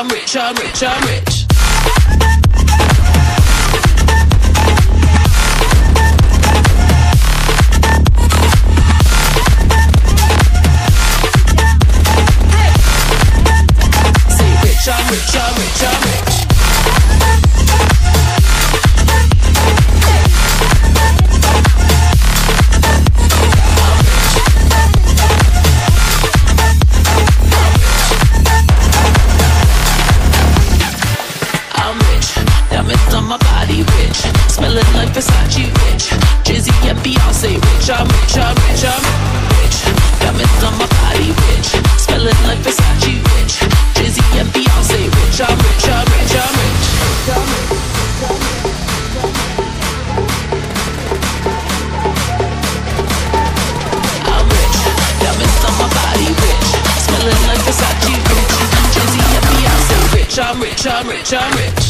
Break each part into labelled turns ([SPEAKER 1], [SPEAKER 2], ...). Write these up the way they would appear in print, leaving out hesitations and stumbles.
[SPEAKER 1] I'm rich, I'm rich, I'm rich. Say rich, I'm rich, I'm rich, I'm rich. On my body rich, smelling like Versace rich. Jay-Z and Beyonce rich. I'm rich, I'm rich, I'm rich. Diamonds on my body rich, smelling like Versace rich. Jay-Z and Beyonce rich. I'm rich, I'm rich, I'm rich. I'm rich, diamonds on my body rich, smelling like Versace rich. Jay-Z and Beyonce rich. I'm rich, I'm rich, I'm rich.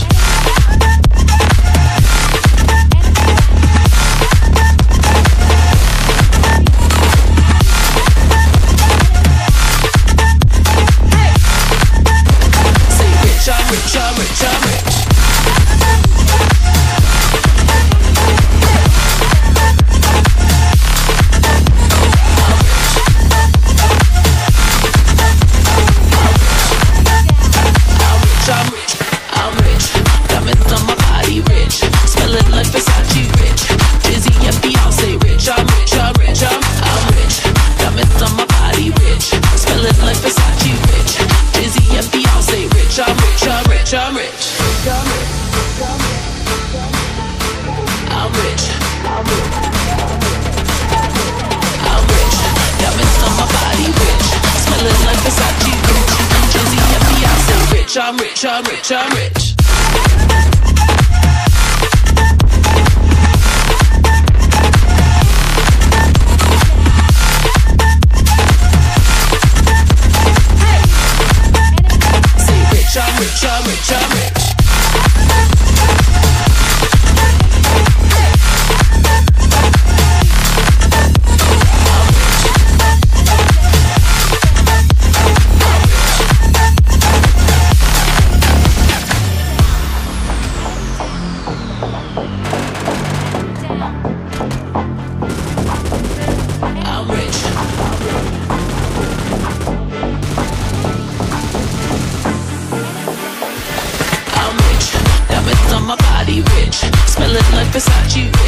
[SPEAKER 1] I'm rich, I'm rich, I'm rich. I'm rich, I'm rich. Diamonds on my body rich, smelling like Versace rich. Jay-Z and Beyonce rich. I'm rich, I'm rich, I'm rich. Diamonds on my body rich, smelling like Versace rich. Jay-Z and Beyonce rich. I'm rich, I'm rich, I'm rich. I'm rich, I'm rich. I'm rich. Diamonds on my body rich, smelling like Versace rich. Jay-Z and Beyonce rich. I'm rich, I'm rich, I'm rich. I'm rich, I'm rich, I'm rich. Smelling like Versace